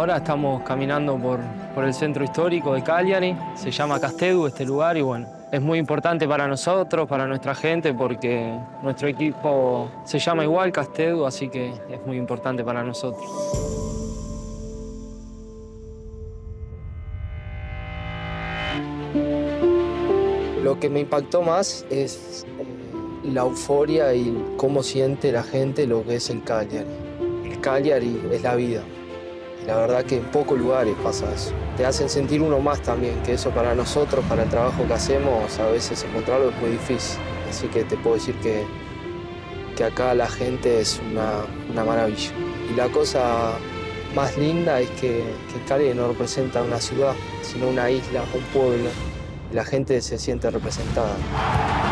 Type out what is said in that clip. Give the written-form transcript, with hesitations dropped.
Ahora estamos caminando por el centro histórico de Cagliari. Se llama Castedu este lugar y bueno, es muy importante para nosotros, para nuestra gente, porque nuestro equipo se llama igual Castedu, así que es muy importante para nosotros. Lo que me impactó más es la euforia y cómo siente la gente lo que es el Cagliari. El Cagliari es la vida. Y la verdad que en pocos lugares pasa eso. Te hacen sentir uno más también, que eso para nosotros, para el trabajo que hacemos, a veces encontrarlo es muy difícil. Así que te puedo decir que acá la gente es una maravilla. Y la cosa más linda es que el Cagliari no representa una ciudad, sino una isla, un pueblo. La gente se siente representada.